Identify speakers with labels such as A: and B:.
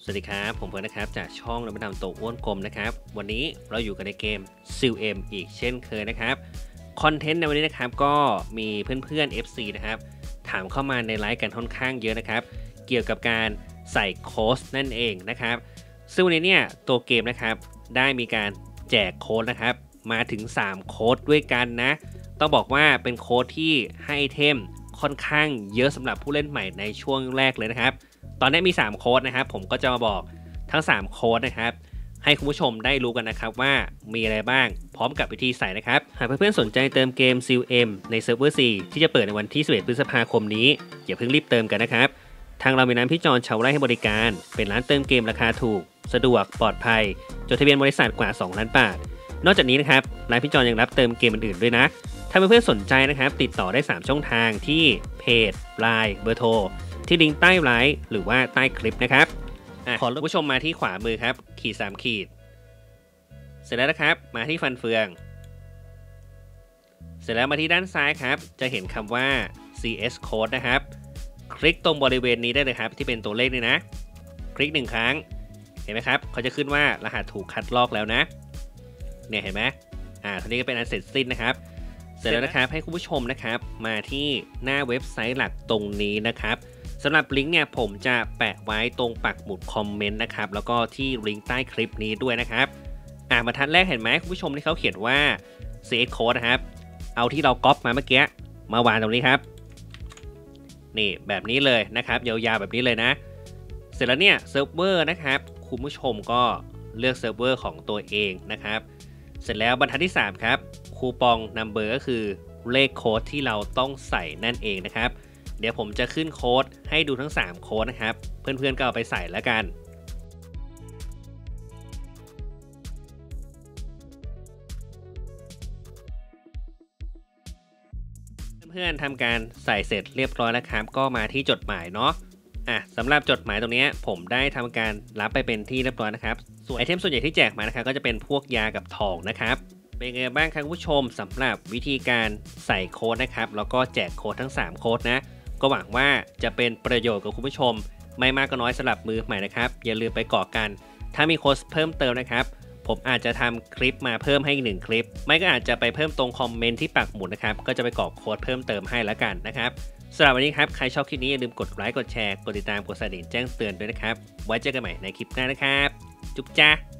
A: สวัสดีครับผมเพิร์นนะครับจากช่องน้ำมันโตอ้วนกลมนะครับวันนี้เราอยู่กันในเกม COM อีกเช่นเคยนะครับคอนเทนต์ในวันนี้นะครับก็มีเพื่อนๆ FC นะครับถามเข้ามาในไลฟ์กันค่อนข้างเยอะนะครับเกี่ยวกับการใส่โค้ดนั่นเองนะครับซึ่งวันนี้เนี่ยตัวเกมนะครับได้มีการแจกโค้ดนะครับมาถึง3โค้ดด้วยกันนะต้องบอกว่าเป็นโค้ดที่ให้ไอเทมค่อนข้างเยอะสำหรับผู้เล่นใหม่ในช่วงแรกเลยนะครับตอนนี้มี3โค้ดนะครับผมก็จะมาบอกทั้ง3โค้ดนะครับให้คุณผู้ชมได้รู้กันนะครับว่ามีอะไรบ้างพร้อมกับวิธีใส่นะครับหากเพื่อนๆสนใจเติมเกม COM ในเซิร์ฟเวอร์ 4 ที่จะเปิดในวันที่ 11 พฤษภาคมนี้อย่าเพิ่งรีบเติมกันนะครับทางเรามีร้านพี่จอนชาวไร่ให้บริการเป็นร้านเติมเกมราคาถูกสะดวกปลอดภัยจดทะเบียนบริษัทกว่า2 ล้านบาทนอกจากนี้นะครับร้านพี่จอนยังรับเติมเกมอื่นๆด้วยนะถ้าเพื่อนๆสนใจนะครับติดต่อได้3ช่องทางที่เพจ LINE เบอร์โทรที่ลิงก์ใต้ไลฟ์หรือว่าใต้คลิปนะครับขอผู้ชมมาที่ขวามือครับขีด3ขีดเสร็จแล้วนะครับมาที่ฟันเฟืองเสร็จแล้วมาที่ด้านซ้ายครับจะเห็นคำว่า CS Code นะครับคลิกตรงบริเวณนี้ได้เลยครับที่เป็นตัวเลขนี่นะคลิก1ครั้งเห็นไหมครับเขาจะขึ้นว่ารหัสถูกคัดลอกแล้วนะเนี่ยเห็นไหมทีนี้ก็เป็นอันเสร็จสิ้นนะครับเสร็จแล้วนะครับให้คุณผู้ชมนะครับมาที่หน้าเว็บไซต์หลักตรงนี้นะครับสำหรับลิงก์เนี่ยผมจะแปะไว้ตรงปักหมุดคอมเมนต์นะครับแล้วก็ที่ลิงก์ใต้คลิปนี้ด้วยนะครับบรรทัดแรกเห็นไหมคุณผู้ชมที่เขาเขียนว่า CS Code นะครับเอาที่เราก๊อปมาเมื่อกี้มาวางตรงนี้ครับนี่แบบนี้เลยนะครับยาวๆแบบนี้เลยนะเสร็จแล้วเนี่ยเซิร์ฟเวอร์นะครับคุณผู้ชมก็เลือกเซิร์ฟเวอร์ของตัวเองนะครับเสร็จแล้วบรรทัดที่3ครับคูปองนัมเบอร์ก็คือเลขโค้ดที่เราต้องใส่นั่นเองนะครับเดี๋ยวผมจะขึ้นโค้ดให้ดูทั้ง3โค้ดนะครับเพื่อนๆก็เอาไปใส่แล้วกันเพื่อนๆทำการใส่เสร็จเรียบร้อยแล้วครับก็มาที่จดหมายเนาะสำหรับจดหมายตรงนี้ผมได้ทำการรับไปเป็นที่เรียบร้อยนะครับส่วนไอเทมส่วนใหญ่ที่แจกมานะครับก็จะเป็นพวกยากับทองนะครับเป็นไงบ้างครับผู้ชมสำหรับวิธีการใส่โค้ดนะครับแล้วก็แจกโค้ดทั้ง3โค้ดนะก็หวังว่าจะเป็นประโยชน์กับคุณผู้ชมไม่มากก็น้อยสำหรับมือใหม่นะครับอย่าลืมไปกรอกกันถ้ามีโค้ดเพิ่มเติมนะครับผมอาจจะทำคลิปมาเพิ่มให้อีก1คลิปไม่ก็อาจจะไปเพิ่มตรงคอมเมนต์ที่ปักหมุดนะครับก็จะไปกรอกโค้ดเพิ่มเติมให้แล้วกันนะครับสำหรับวันนี้ครับใครชอบคลิปนี้อย่าลืมกดไลค์กดแชร์กดติดตามกดสั่นแจ้งเตือนด้วยนะครับไว้เจอกันใหม่ในคลิปหน้านะครับจุ๊บจ้า